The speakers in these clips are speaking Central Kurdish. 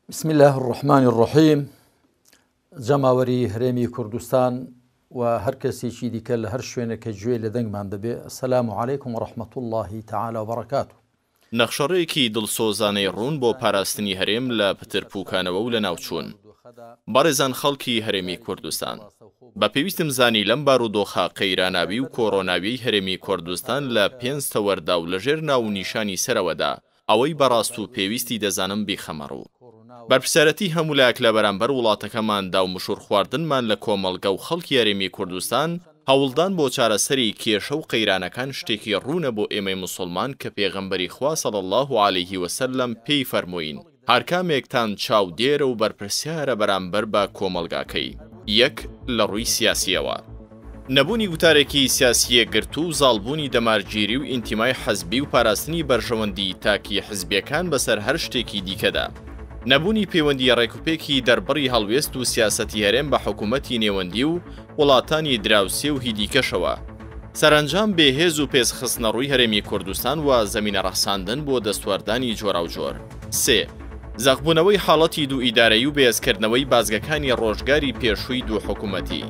بسم الله الرحمن الرحیم. جەماوەری هەرێمی کوردستان و هەر کەسێکی دیکە لە هەر شوێنەکە گوێ لە دەنگمان دەبێ. السلام علیکم و رحمة الله تعالى وبركاته. نەخشەڕەیەکی دڵسۆزانەی ڕوون بۆ پاراستنی هەرێم لە پترپووکانەوە و لە ناوچوون. بەڕێزان خەڵکی هەرێمی کوردستان، بە پێویستم زانی لەم بارودۆخە قەیراناوی و کۆڕۆناویی هەرێمی کوردستان لە 5 تەوەردا و لەژێر ناو نیشانی سەرەوەدا ئەوەی بەڕاست و پێویستی دەزانم بیخەمەڕوو. بەرپرسیارەتی هەموو لایەک لە بەرامبەر وڵاتەکەماندا و مشور خواردنمان لە کۆمەڵگە و خەڵکی هەرێمی کوردستان هەوڵدان بۆ چارەسەری کێشە و قەیرانەکان شتێکی ڕوونە بۆ ئێمەی موسڵمان کە پێغەمبەری خوا صلی الله عليه وسلم پێی فەرمووین هەر کامێکتان چاو دێرە و بەرپرسیارە بەرامبەر بە کۆمەڵگاکەی. یەک، لە ڕووی سیاسیەوە نەبوونی گوتارێکی سیاسیە گرت و زاڵبوونی دەمارگیری و ئینتیمای حەزبی و پاراستنی بەرژەوەندی تاکی حزبیەکان بەسەر هەر شتێکی دیکەدا، نەبوونی پەیوەندی ڕێکوپێکی دەربڕی هەڵوێست و سیاسەتی هەرێم بە حکوومەتی نێوەندی و وڵاتانی دراوسێ و هیدیکەشەوە، سەرنجام بێهێز و پێشخستنە ڕووی هەرێمی کوردستان و زەمینە ڕەخساندن بۆ دەستوەردانی جۆرا و جۆر. سێ، زەخبوونەوەی حاڵەتی دوو ئیدارەیی و بێزکردنەوەی بازگەکانی ڕۆژگاری پێشووی دوو حکوومەتی.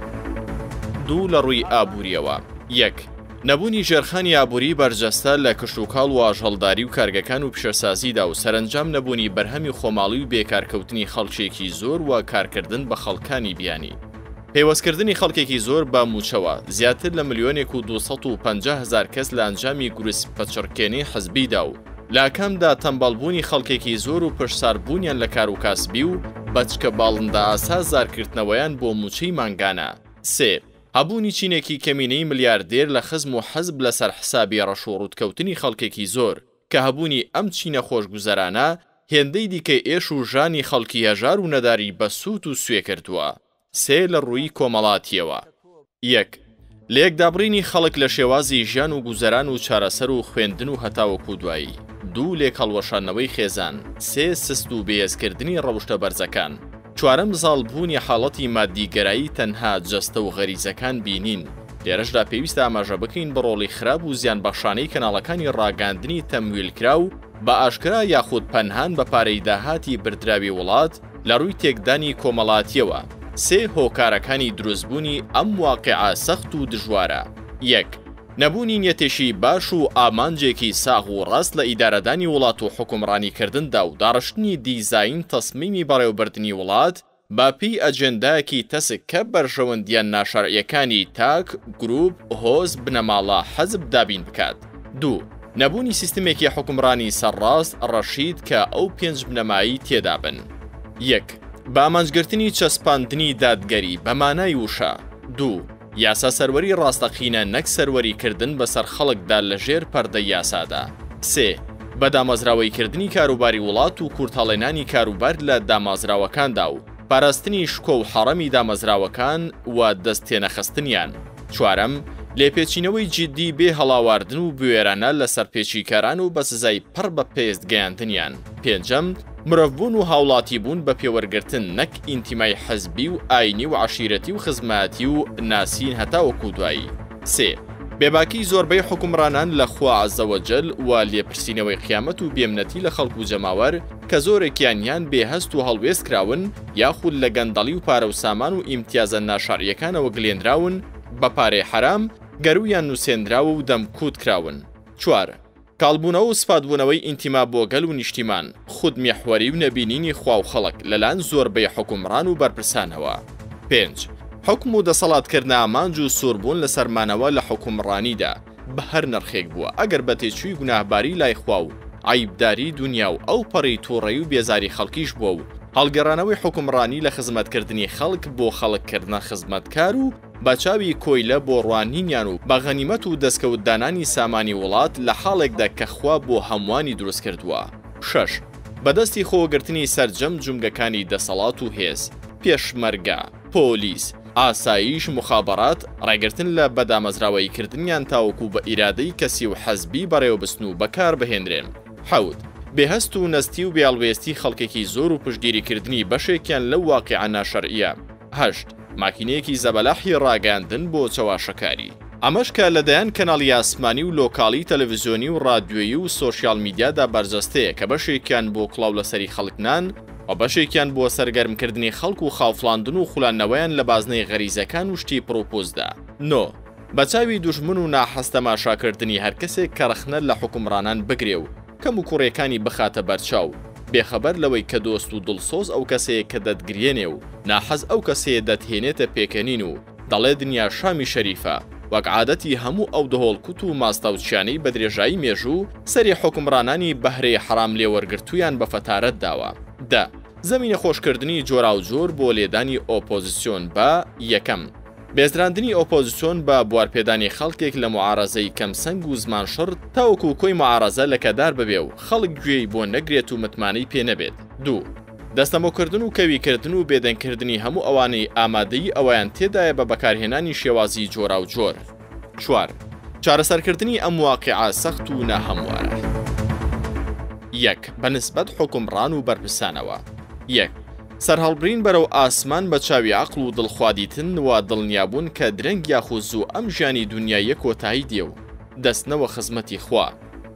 دوو، لە ڕووی ئابووریەوە. یەک، نەبوونی ژێرخانی ئابووری بەرجەستە لە کشتوکاڵ و ئاژەڵداری و کارگەکان و پیشەسازیدا و سەرنجام نەبوونی بەرهەمی خۆماڵی و بێکارکەوتنی خەڵکێکی زۆر و کارکردن بە خەڵکانی بیانی. پەیوەستکردنی خەڵکێکی زۆر بە موچەوە، زیاتر لە 1,250,000 کەس لە ئەنجامی گروس پەچڕکێنەی حزبیدا و لە کەمدا تەمبەڵبوونی خەڵکێکی زۆر و پشساربوونیان لە کار و کاسبی و بەچکە باڵندە ئاسا زارکردنەوەیان بۆ موچەی مانگانە. سێ، هەبوونی چینێکی کەمینەی ملیاردێر لە خزم و حەزب لەسەر حسابی ڕەشوڕوودکەوتنی خەڵکێکی زۆر کە هەبوونی ئەم چینە خۆشگوزەرانە هێندەی دیکە ئێش و ژانی خەڵکی هەژار و نەداری بە سووت و سوێ کردووە. سێ، لە ڕووی کۆمەڵاتیەوە. یەک، لە یەکدابڕینی خەڵک لە شێوازی ژیان و گوزەران و چارەسەر و خوێندن و هەتاوەکو دوایی. دوو، لێک هەڵوەشانەوەی خێزان. سێ، سست و بێزکردنی ڕەوشتە بەرزەکان. چوارەم، زاڵبوونی حاڵەتی مادیگەرایی تەنها جەستە و غەریزەکان بینین. لێرەشدا پێویستە ئاماژە بکەین بە ڕۆڵی خراپ و زیان بەخشانەی کەناڵەکانی ڕاگاندنی تەمویلکرا و بە ئاشکرا یاخود پەنهان بە پارەی داهاتی بردراوی وڵات لە ڕووی تێکدانی کۆمەڵاتیەوە. سێ، هۆکارەکانی دروستبوونی ئەم واقعە سەخت و دژوارە. یەک، نەبوونی نیەتێشی باش و ئامانجێکی ساغ و ڕاست لە ئیدارەدانی وڵات و حکومڕانیکردندا و داڕشتنی دیزاین تەسمیمی بەڕێوەبردننی وڵات باپی ئەجێندایەکی تەسک کە بەرژەوەندیان ناشەرعیەکانی تاک، گروپ، هۆز، بنەماڵە حەزب دابین بکات. دوو، نەبوونی سیستمێکی حکومڕانی سەرڕاست ڕەشید کە ئەو 5 بنەمایی تێدا بن. یەک، بە ئامانجگرتنی چەسپاندنی دادگەری بە مانای وشە. دوو، یاسا سەروەری ڕاستەقینە نەک سەروەریکردن بەسەر خەڵکدا لە ژێر پەردەی یاسادا. سێ، بە دامەزراوەیکردنی کاروباری وڵات و کورتەڵێنانی کاروبار لە دامازراوەکاندا و پاراستنی شکۆ و حەڕەمی دامەزراوەکان و دەستێنەخستنیان. چوارەم، لێپێچینەوەی جددی بێ هەڵاواردن و بوێرانە لە سەرپێچیکاران و بە سزای پڕ بە پێست گەیاندنیان. پێنجەم، مرۆڤبوون و هاوڵاتی بوون بە پێوەرگرتن نەک ئینتیمای حەزبی و ئاینی و عەشیرەتی و خزمەتی و ناسین هەتاوەکو دوایی. سێ، بێباکی زۆربەی حکومڕانان لە خوا عەزەوەجەل و لێپرسینەوەی قیامەت و بێمنەتی لە خەڵک و جەماوەر کە زۆرێکیانیان بێهەست و هەڵوێست کراون یاخود لە گەندەڵی و پارە و سامان و ئیمتیازە ناشاریەکانەوە گلێنراون بە پارەی حرام گەرویان نووسێنراوە و دەمکوت کراون. چوار، کاڵبوونەوە و سپاتبوونەوەی ئینتیما بۆ گەل و نیشتیمان، خودمیەحوەری و نەبینینی خوا و خەڵک لەلایەن زۆربەی حکومڕان و بەرپرسانەوە. پێنج، حکم و دەسەڵاتکردنە ئامانج و سووربوون لە سەرمانەوە لە حکومڕانیدا بە هەر نرخێک بووە ئەگەر بە تێچووی گوناهباری لای خوا و عیبداری دنیا و ئەو پەڕی تووڕێی و بێزاری خەڵکیش بووە و هەڵگەڕانەوەی حکومڕانی لە خزمەتکردنی خەڵک بۆ خەڵککردنە خزمەتکار و بەچاوی کۆیلە بۆ ڕوانینیان و بە غەنیمەت و دەستکەوتدانانی سامانی وڵات لە حاڵێکدا کە خوا بۆ هەمووانی دروست کردووە. شەش، بەدەستی خۆوەگرتنی سەرجەم جومگەکانی دەسەڵات و هێز، پێشمەرگە، پۆلیس، ئاسایش، مخابەرات، ڕێگرتن لە بەدامەزراوەیکردنیان تاوەکو بە ئیرادەی کەسی و حەزبی بەڕێوەبستن و بەکار بهێنرێن. حەوت، بێهەست و نەستی و بێڵوێستی خەڵکێکی زۆر و پشتگیریکردنی بەشێکیان لەو واقعە ناشەرعیە. هەشت، ماکینەیەکی زەبەلاحی ڕاگەاندن بۆ چەواشەکاری. ئەمەش کە لەدایان کەناڵی ئاسمانی و لۆکاڵی تەلەڤیزیۆنی و ڕادیۆیی و سۆشیال میدیادا بەرجەستەیە کە بەشێکیان بۆ کڵاو لەسەری خەڵکنان و بەشێکیان بۆ سەرگەرمکردنی خەڵک و خاوفڵاندن و خوڵانەوەیان لە بازنەی غەریزەکان و شتی پرۆپۆزدا. نۆ بە چاوی دوژمن و ناحەستەماشاکردنی هەر کەسێک کە رەخنە لە حکومڕانان بگرێ و کەم و کوڕیەکانی بخاتە بەرچاو بێخەبەر لەوەی کە دۆست و دڵسۆز ئەو کەسەیە کە دەتگرێنێ و ناحەز ئەو کەسەیە دەتهێنێتە پێکەنین و دەڵێ دنیا شامی شەریفە وەک عادەتی هەموو ئەو دهۆڵکوت و ماستەوچیانەی بە درێژایی مێژوو سەری حکومڕانانی بەهرەی حرام لێوەرگرتویان بە فەتارەت داوە. دا زەمینە خۆشکردنی جۆرا و جۆر بۆ لێدانی ئۆپۆزیسیۆن بە یەکەم بێزراندنی ئۆپۆزیسیۆن بە بوارپێدانی خەڵکێک لە معارەزەی کەم سەنگ و زمانشڕ تاوەکو کۆی معارەزە لە کەدار ببێ و خەڵک گوێی بۆ نەگرێت و متمانەی پێ نەبێت. دوو دەستەمۆکردن و کەویکردن و بێدەنگکردنی هەموو ئەوانەی ئامادەی ئەویان تێدایە بە بەکارهێنانی شێوازی جۆرا و جۆر. چوار چارەسەرکردنی ئەم واقعە سەخت و ناهەموارە. یەک بەنسبەت حکومڕان و بەرپرسانەوە. یەک سەرهەڵبرین بەرەو ئاسمان بە چاوی عەقڵ و دڵخوادیتن و دڵنیابوون کە درەنگ یاخود زوو ئەم ژیانی دنیایە کۆتایی دێ و دەستنەوە خزمەتی خوا.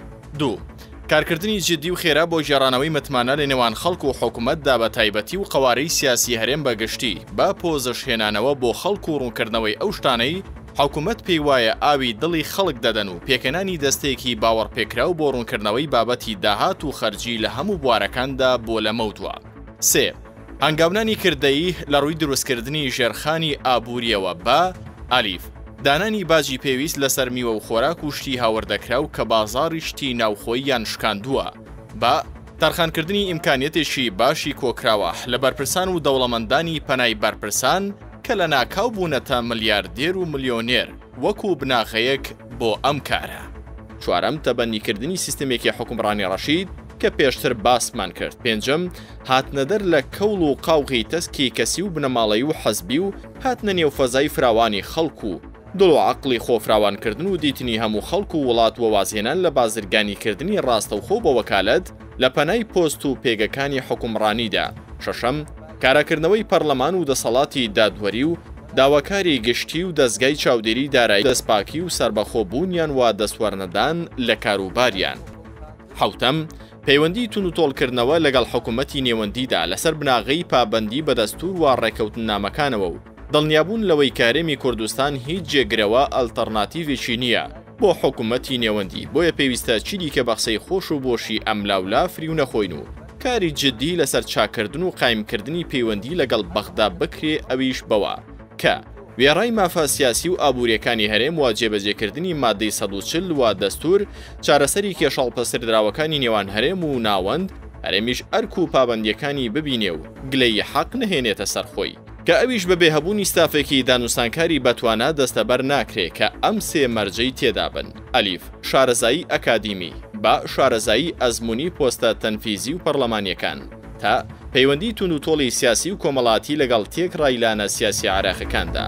دوو کارکردنی جدی و خێرا بۆ ژێڕانەوەی متمانە لە نێوان خەڵک و حکوومەتدا بە تایبەتی و قەوارەی سیاسی هەرێم بەگشتی بە پۆزەشهێنانەوە بۆ خەڵک و ڕوونکردنەوەی ئەو شتانەی حکوومەت پێی وایە ئاوی دڵی خەڵک دەدەن و پێکەنانی دەستێکی باوەڕپێکرا و بۆ ڕوونکردنەوەی بابەتی داهات و خەرجی لە هەموو بوارەکاندا بۆ لەمەوتوە. سێ ئەنگاونانی کردەیی لە ڕووی دروستکردنی ژێرخانی ئابووریەوە بە ئالیف دانانی باجی پێویست لەسەر میوە و خۆراک و شتی هاوردەکرا و کە بازاڕی شتی ناوخۆییان شکاندووە بە تەرخانکردنی ئیمکانیەتێکی باشی کۆکراوە لە بەرپرسان و دەوڵەمەندانی پەنای بەرپرسان کە لە ناکاو بوونەتە ملیاردێر و ملیۆنێر وەکو بناغەیەک بۆ ئەم کارە. چوارەم تەبەندیکردنی سیستمێکی حکومڕانی ڕەشید کە پێشتر باسمان کرد. پێنجەم هاتنەدەر لە کەوڵ و قاوغی تەسکی کەسی و بنەماڵەی و حەزبی و هاتنە نێو فەزای فراوانی خەڵک و دڵ و عەقڵی خۆفراوانکردن و دیتنی هەموو خەڵک و وڵات وەوازهێنان لە بازرگانیکردنی ڕاستەوخۆ بە وەکالەت لە پەنای پۆست و پێگەکانی حکومڕانیدا. شەشەم کارەکردنەوەی پەرلەمان و دەسەڵاتی دادوەری و داواکاری گشتی و دەستگای چاودێری دارایی دەستپاکی و سربەخۆبوونیان و دەسوەرنەدان لە کاروباریان. حوتەم پەیوەندی تون و تۆڵکردنەوە لەگەڵ حکوومەتی نێوەندیدا لەسەر بناغەی پابەندی بە دەستور و ڕێکەوتن نامەکانەوە و دڵنیابوون لەوەی کارێمی کوردستان هیچ جێگرەوە ئەلتەرناتیڤێکی نییە بۆ حکوومەتی نێوەندی. بۆیە پێویستە چیدی کە بەخسەی خۆش و بۆشی ئەملاولا فری و نەخۆین و کاری جدی لەسەر چاکردن و قایمکردنی پەیوەندی لەگەڵ بەغدا بکرێ ئەویش بەوە کە وێڕای مافە سیاسی و ئابوووریەکانی هەرێم و جێبەجێکردنی مادەی 140 و دەستور چارەسەری کێشاڵپەسەردراوەکانی نێوان هەرێم و ناوەند هەرێمیش ئەرک و پابەندیەکانی ببینێ و گلەی حەق نهێنێتە سەرخۆی کە ئەویش بەبێ هەبوونی ستافێکی دانوستانکاری بەتوانە دەستەبەر ناکرێ کە ئەم سێ مەرجەی تێدا بن. ئەلیف شارەزایی ئەکادیمی با شارەزایی ئەزمموی پۆستە تەنفیزی و پەرلەمانیەکان تا پەیوەندی تون و تۆڵی سیاسی و کۆمەڵاتی لەگەڵ تێک ڕایلانە سیاسی عراقەکاندا.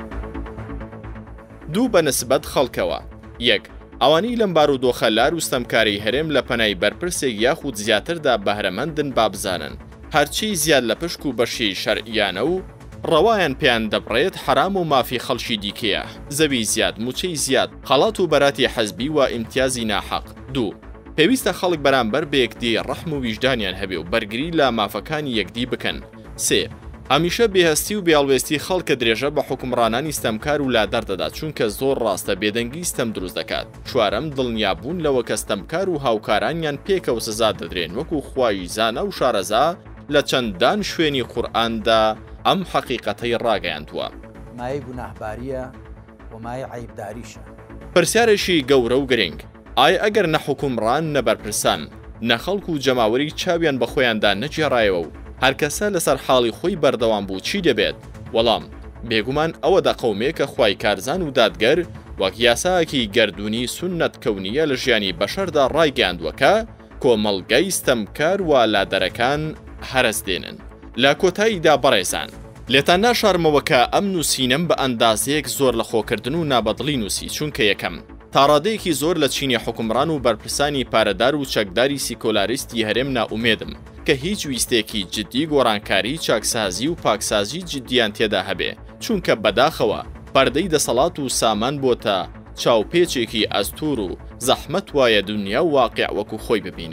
دوو بەنسبەت خەڵکەوە. یەک ئەوانەی لەم بارودۆخە لار و ستەمکاری هەرێم لە پەنای بەرپرسێک یاخود زیاتردا بەهرەمەندن بابزانن هەرچی زیاد لە پشک و بەشی شەرعیانە و ڕەوایان پێیان دەبڕێت حرام و مافی خەڵکی دیکەیە زەوی زیاد موچەی زیاد خەڵات و بەراتی حەزبی و ئیمتیازی ناحەق. دوو پێویستە خەڵک بەرامبەر بە یەکدی ڕەحم و ویژدانیان هەبێ و بەرگری لە مافەکانی یەکدی بکەن. سێ هەمیشە بێهەستی و بێڵوێستی خەڵکە درێژە بە حکومڕانانی ستەمکار و لادەر دەدات چونکە زۆر ڕاستە بێدەنگی ستەم دروست دەکات. چوارەم دڵنیابوون لەوە کە ستەمکار و هاوکارانیان پێکەوە سزا دەدرێن وەکو خوای زانە و شارەزا لە چەندان شوێنی قورئاندا ئەم حەقیقەتەی ڕاگەیاندووە. مای گوناهباریە و مای عیبداریشە. پرسیارێکی گەورە و گرنگ ئایا ئەگەر نەحکومڕان نەبەرپرسان نەخەڵک و جەماوەری چاویان بە خۆیاندا نەجێڕایەوە و هەرکەسە لەسەر حاڵی خۆی بەردەوام بوو چی دەبێت؟ وەڵام بێگومان ئەوە دەقەومێ کە خوای کارزان و دادگەر وەک یاساکی گەردوونی سونەت کەونیە لە ژیانی بەشەردا ڕایگەاندووە کە کۆمەڵگەی ستەمکار و لادەرەکان هەرس دێنن. لە کۆتاییدا بەڕێزان لێتان ناشارمەوە کە ئەم نووسینم بە ئەندازەیەک زۆر لە خۆکردن و نابەدڵی نووسی چونکە یەکەم تا ڕادەیەکی زۆر لە چینی حکومڕان و بەرپرسانی پارەدار و چەکداری سیکۆلاریستی هەرێم ناومێدم کە هیچ ویستێکی جدی گۆڕانکاری چاکسازی و پاکسازی جدیان تێدا هەبێ چونکە بەداخەوە پەردەی دەسەڵات و سامان بۆتە چاوپێچێکی ئەستور و زەحمەت وایە دنیا و واقع وەکو خۆی ببینن.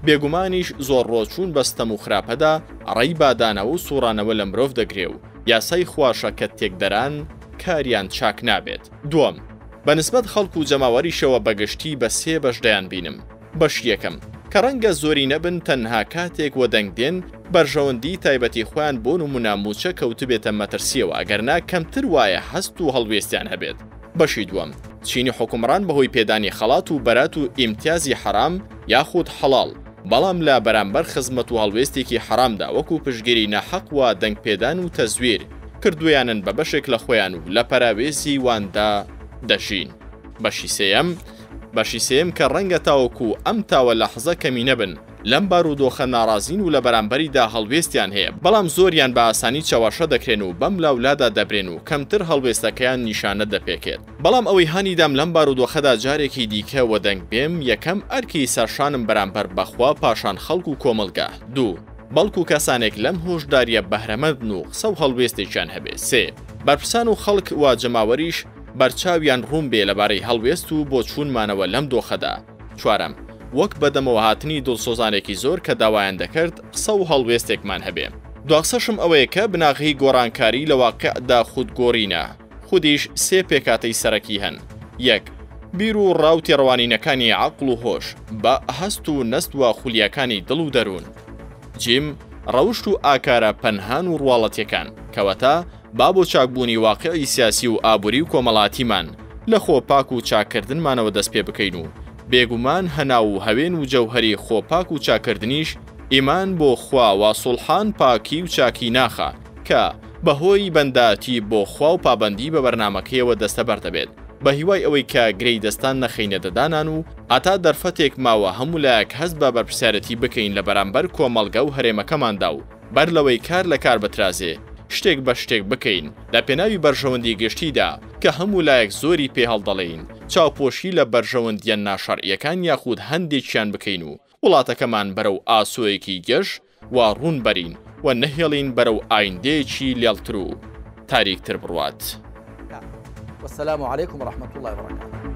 بێگومانیش زۆر ڕۆچوون بەستەم و خراپەدا ڕێی بادانەوە و سوڕانەوە لە مرۆڤ دەگرێ و یاسای خواشە کە تێکدەران کاریان چاک نابێت. دووەم، بەنسبەت خەڵک و جەماوەریشەوە بەگشتی بە سێ بەش دەیان بینم. بەش یەکەم، کە ڕەنگە زۆری نەبن تەنها کاتێک وە دەنگدێن بەرژەوەندی تایبەتی خۆیان بۆ نمونە موچە کەوتبێتە مەترسیەوە ئەگەرنا کەمتر وایە هەست و هەڵوێستیان هەبێت. بەشی دووەم، چینی حکومڕان بەهۆی پێدانی خەڵات و بەرات و ئیمتیازی حرام یاخود حەڵاڵ، بەڵام لە بەرامبەر خزمەت و هەڵوێستێکی حرامدا وەکو پشگیری ناحەق و دەنگپێدان و تەزویر کردویانن بە بەشێک لە خۆیان و لە پەراوێزی واندا دەژین. بەشی سێم کە ڕەنگە تاوەکو ئەم تاوە لەحزە کەمی نەبن لەم بارودۆخە ناڕازین و لە بەرامبەریدا هەڵوێستیان هەیە، بەڵام زۆریان بە ئاسانی چاوەشە دەکرێن و بەم لاولادا دەبرێن و کەمتر هەڵوێستەکەیان نیشانە دەپێکێت. بەڵام ئەوەی هانیدام لەم بارودۆخەدا جارێکی دیکە وەدەنگ بێم، یەکەم ئەرکی سەرشانم بەرامبەر بەخوا پاشان خەڵک و کۆمەلگا. دوو، بەڵکو کەسانێک لەم هۆشداریە بەهرەمەندن و قسە و هەڵوێستێکیان هەبێت. سێ، بەرپرسان و خەڵک وا جەماوەریش بەرچاویان ڕوون بێ لەبارەی هەڵوێست و بۆ چوونمانەوە لەم دۆخەدا. چوارەم، وەک بەدەمەوە هاتنی دڵسۆزانێکی زۆر کە داوایان دەکرد قسە و هەڵوێستێکمان هەبێ. دوقسەشم ئەوەیە کە بناغی گۆڕانکاری لە واقعدا خودگۆڕینە. خودیش سێ پێکاتەی سەرەکی هەن. یەک، بیر و ڕاوتی ڕەوانینەکانی عەقڵ و هۆش بە هەست و نەست و خولیەکانی دڵ و دەروون. جیم، ڕەوشت و ئاکارە پەنهان و ڕواڵەتیەکان کەواتە با بۆ چاکبوونی واقعی سیاسی و ئابووری و کۆمەڵاتیمان لە خۆپاک و چاکردنمانەوە دەست پێ بکەین و بێگومان هەنا و هەوێن و جەوهەری خۆپاک و چاکردنیش ئیمان بۆ خوا و سوڵحان پاکی و چاکی ناخە کە بەهۆی بەنداتی بۆ خوا و پابەندی بە بەرنامەکەیەوە دەستە بەردەبێت بە هیوای ئەوەی کە گرەی دەستان نەخینە دەدانان و ئاتا دەرفەتێک ماوە هەموو لایەک هەست بە بەرپرسیارەتی بکەین لە بەرامبەر کۆمەڵگە و هەرێمەکەماندا و بەر لەوەی کار لە کار بترازێ شتێک بە شتێک بکەین لە پێناوی بەرژەوەندی گشتیدا کە هەموو لایەک زۆری پێ هەڵدەڵێین چاوپۆشی لە بەرژەوەندیە ناشەرعیەکان یاخود هەندێکیان بکەین و وڵاتەکەمان بەرەو ئاسۆیەکی گەش و ڕوون بەرین و نەهێڵین بەرەو ئایندەیەکی لێڵتر و تاریکتر بڕوات. والسلام عليكم ورحمة الله وبركاته.